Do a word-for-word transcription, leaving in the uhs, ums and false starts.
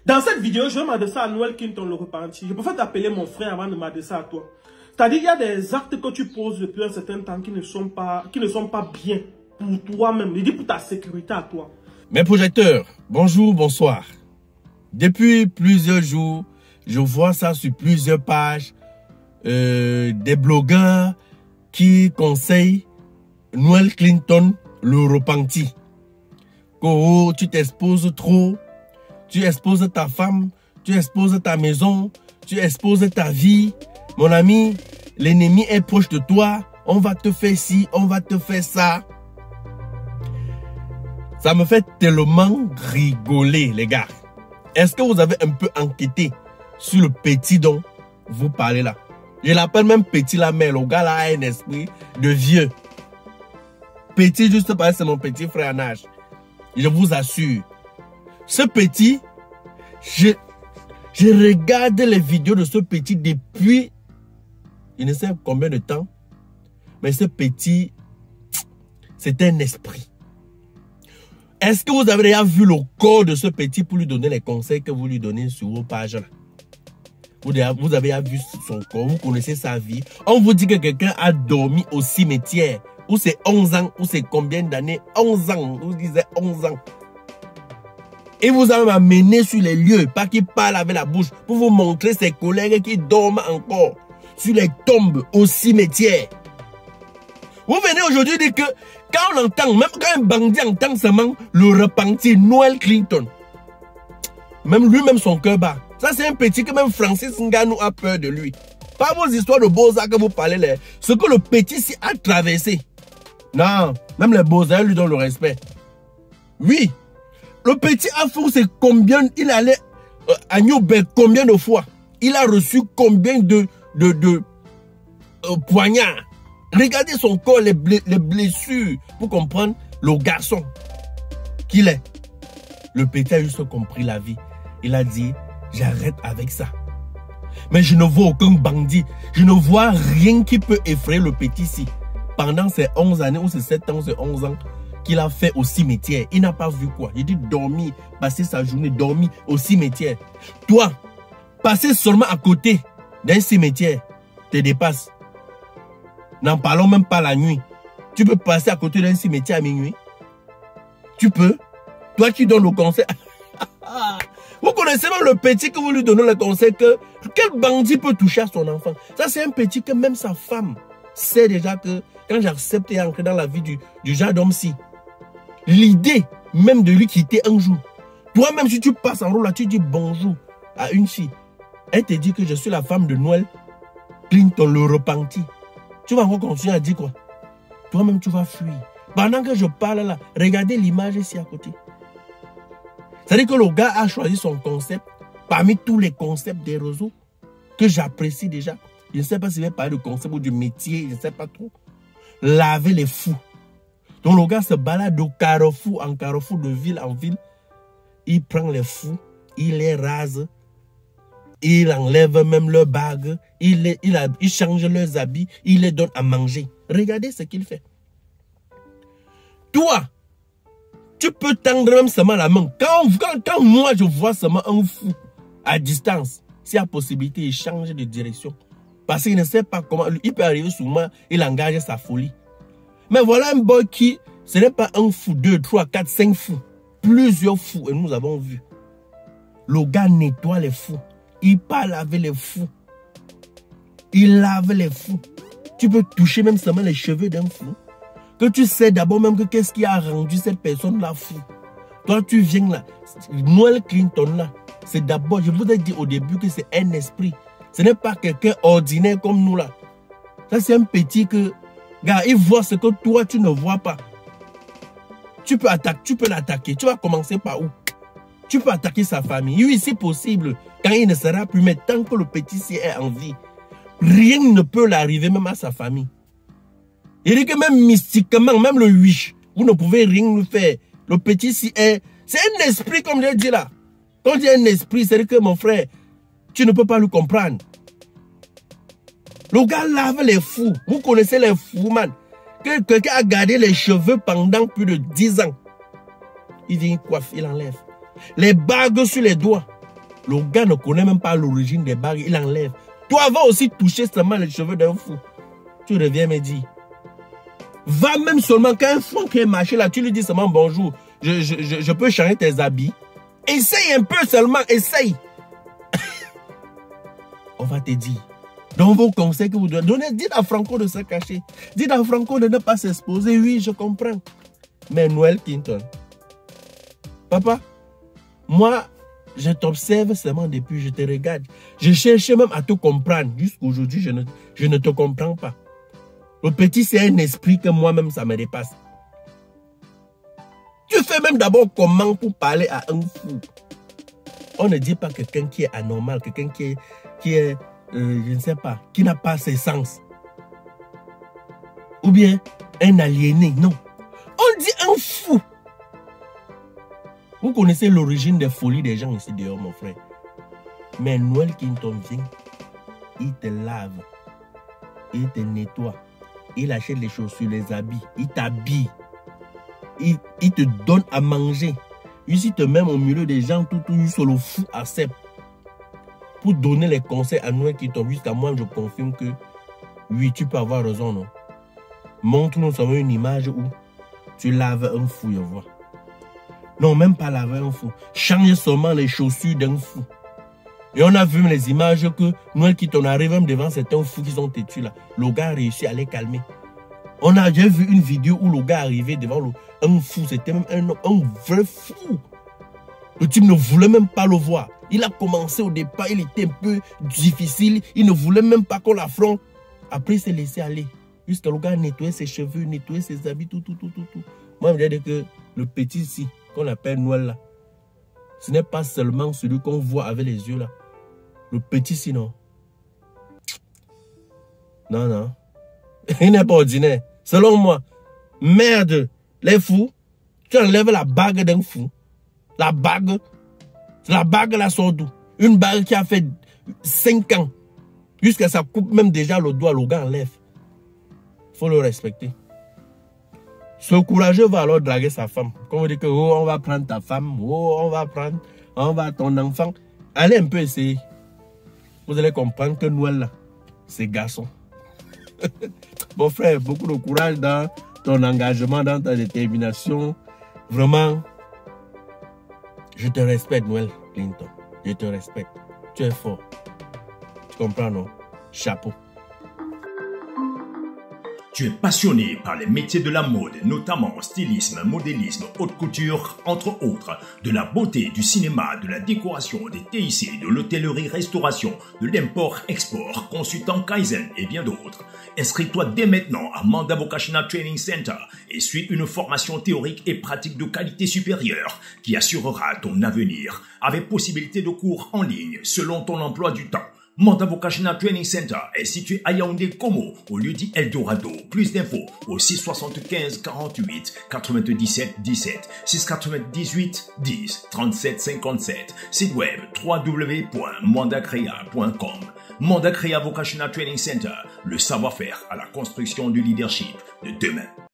Dans cette vidéo, je vais m'adresser à Noël Clinton, le repenti. Je préfère t'appeler mon frère avant de m'adresser à toi. C'est-à-dire, il y a des actes que tu poses depuis un certain temps qui ne sont pas, qui ne sont pas bien pour toi-même. Je dis pour ta sécurité à toi. Mes projecteurs, bonjour, bonsoir. Depuis plusieurs jours, je vois ça sur plusieurs pages, euh, des blogueurs qui conseillent Noël Clinton, le repenti. Oh, tu t'exposes trop, tu exposes ta femme, tu exposes ta maison, tu exposes ta vie. Mon ami, l'ennemi est proche de toi, on va te faire ci, on va te faire ça. Ça me fait tellement rigoler, les gars. Est-ce que vous avez un peu enquêté sur le petit dont vous parlez là? Je l'appelle même petit là, mais le gars là a un esprit de vieux. Petit, juste parce que c'est mon petit frère en âge. Je vous assure. Ce petit, je, je regarde les vidéos de ce petit depuis, je ne sais combien de temps. Mais ce petit, c'est un esprit. Est-ce que vous avez déjà vu le corps de ce petit pour lui donner les conseils que vous lui donnez sur vos pages là? Vous avez déjà vu son corps, vous connaissez sa vie. On vous dit que quelqu'un a dormi au cimetière. Ou c'est onze ans, ou c'est combien d'années? onze ans, vous disiez onze ans. Et vous avez amené sur les lieux, pas qu'il parle avec la bouche, pour vous montrer ses collègues qui dorment encore sur les tombes au cimetière. Vous venez aujourd'hui dire que quand on entend, même quand un bandit entend seulement le repenti Noël Clinton, même lui-même son cœur bat. Ça c'est un petit que même Francis Ngannou a peur de lui. Pas vos histoires de Beaux-Arts que vous parlez là. Ce que le petit si a traversé. Non, même les Beaux-Arts lui donnent le respect. Oui, le petit a fait combien, il allait euh, à Newberg combien de fois. Il a reçu combien de, de, de euh, poignards. Regardez son corps, les, ble les blessures, pour comprendre le garçon qu'il est. Le petit a juste compris la vie. Il a dit, j'arrête avec ça. Mais je ne vois aucun bandit. Je ne vois rien qui peut effrayer le petit ici. Pendant ces onze années, ou ces sept ans, ces onze ans, qu'il a fait au cimetière. Il n'a pas vu quoi. Il dit dormir, passer sa journée, dormir au cimetière. Toi, passer seulement à côté d'un cimetière, te dépasse. N'en parlons même pas la nuit. Tu peux passer à côté d'un cimetière à minuit. Tu peux. Toi qui donnes le conseil. Vous connaissez même le petit que vous lui donnez le conseil que quel bandit peut toucher à son enfant. Ça c'est un petit que même sa femme sait déjà que quand j'accepte et entrer dans la vie du, du genre d'homme-ci, l'idée même de lui quitter un jour. Toi-même si tu passes en route là, tu dis bonjour à une fille. Elle te dit que je suis la femme de Noël Clinton, le repenti. Tu vas encore continuer à dire quoi? Toi-même tu vas fuir. Pendant que je parle là, regardez l'image ici à côté. C'est-à-dire que le gars a choisi son concept parmi tous les concepts des réseaux que j'apprécie déjà. Je ne sais pas si je vais parler du concept ou du métier, je ne sais pas trop. Laver les fous. Donc le gars se balade au carrefour, en carrefour de ville en ville. Il prend les fous, il les rase, il enlève même leurs bagues, il, les, il, a, il change leurs habits, il les donne à manger. Regardez ce qu'il fait. Toi, tu peux tendre même seulement la main. Quand, quand, quand moi je vois seulement un fou à distance, s'il y a possibilité, il change de direction. Parce qu'il ne sait pas comment, il peut arriver sur moi, il engage sa folie. Mais voilà un boy qui, ce n'est pas un fou, deux, trois, quatre, cinq fous. Plusieurs fous, et nous avons vu. Le gars nettoie les fous. Il parle avec les fous. Il lave les fous. Tu peux toucher même seulement les cheveux d'un fou. Que tu sais d'abord même que qu'est-ce qui a rendu cette personne-là fou. Toi, tu viens là. Noël Clinton là, c'est d'abord, je vous ai dit au début que c'est un esprit. Ce n'est pas quelqu'un ordinaire comme nous là. Ça, c'est un petit que, gars, il voit ce que toi, tu ne vois pas. Tu peux attaquer, tu peux l'attaquer. Tu vas commencer par où? Tu peux attaquer sa famille. Oui, c'est possible. Quand il ne sera plus, mais tant que le petit ci est en vie, rien ne peut l'arriver même à sa famille. Il dit que même mystiquement, même le wish, vous ne pouvez rien lui faire. Le petit si est... C'est un esprit comme je dis là. Quand je dis un esprit, c'est que mon frère, tu ne peux pas le comprendre. Le gars lave les fous. Vous connaissez les fous, man. Que quelqu'un a gardé les cheveux pendant plus de dix ans. Il vient, il coiffe, il enlève. Les bagues sur les doigts. Le gars ne connaît même pas l'origine des bagues, il enlève. Toi, va aussi toucher seulement les cheveux d'un fou. Tu reviens me dire. Va même seulement quand un fou qui est marché là, tu lui dis seulement bonjour. Je, je, je, je peux changer tes habits. Essaye un peu seulement, essaye. On va te dire. Dans vos conseils que vous devez donner, dites à Franco de se cacher. Dites à Franco de ne pas s'exposer. Oui, je comprends. Mais Noël Clinton, papa, moi, je t'observe seulement depuis, je te regarde. Je cherchais même à te comprendre. Jusqu'aujourd'hui, je ne, je ne te comprends pas. Le petit, c'est un esprit que moi-même, ça me dépasse. Tu fais même d'abord comment pour parler à un fou. On ne dit pas quelqu'un qui est anormal, quelqu'un qui est, qui est euh, je ne sais pas, qui n'a pas ses sens. Ou bien un aliéné, non. On dit un fou. Vous connaissez l'origine des folies des gens ici dehors, mon frère. Mais Noël Clinton vient, il te lave, il te nettoie, il achète les chaussures, les habits, il t'habille, il, il te donne à manger. Ici, te met au milieu des gens, tout, tout, sur le fou accepte. Pour donner les conseils à Noël Clinton, jusqu'à moi, je confirme que oui, tu peux avoir raison, non? Montre-nous seulement une image où tu laves un fou, je vois. Non, même pas laver un fou. Change seulement les chaussures d'un fou. Et on a vu les images que Noël Clinton arrive même devant certains fous qui sont têtus là. Le gars a réussi à les calmer. On a déjà vu une vidéo où le gars arrivait devant le, un fou. C'était même un, un vrai fou. Le type ne voulait même pas le voir. Il a commencé au départ, il était un peu difficile. Il ne voulait même pas qu'on l'affronte. Après, il s'est laissé aller. Jusqu'à le gars nettoyer ses cheveux, nettoyer ses habits, tout, tout, tout, tout, tout. Moi, je veux dire que le petit ici, qu'on appelle Noël là, ce n'est pas seulement celui qu'on voit avec les yeux là. Le petit sinon. Non, non. Il n'est pas ordinaire. Selon moi, merde, les fous, tu enlèves la bague d'un fou. La bague, la bague là sort d'où? Une bague qui a fait cinq ans. Jusqu'à ça coupe même déjà le doigt, le gars enlève. Il faut le respecter. Ce courageux va alors draguer sa femme. Quand on dit que oh, on va prendre ta femme, oh, on va prendre, on va ton enfant. Allez un peu essayer. Vous allez comprendre que Noël là, c'est garçon. Mon frère, beaucoup de courage dans ton engagement, dans ta détermination. Vraiment, je te respecte, Noël Clinton. Je te respecte. Tu es fort. Tu comprends, non? Chapeau. Tu es passionné par les métiers de la mode, notamment stylisme, modélisme, haute couture, entre autres, de la beauté, du cinéma, de la décoration, des T I C, de l'hôtellerie-restauration, de l'import-export, consultant Kaizen et bien d'autres. Inscris-toi dès maintenant à Manda Vocational Training Center et suis une formation théorique et pratique de qualité supérieure qui assurera ton avenir avec possibilité de cours en ligne selon ton emploi du temps. Manda Vocational Training Center est situé à Yaoundé Como, au lieu dit Eldorado. Plus d'infos au six soixante-quinze quarante-huit quatre-vingt-dix-sept dix-sept, six quatre-vingt-dix-huit dix trente-sept cinquante-sept. Site web w w w point mandacrea point com. Mandacrea Vocational Training Center, le savoir-faire à la construction du leadership de demain.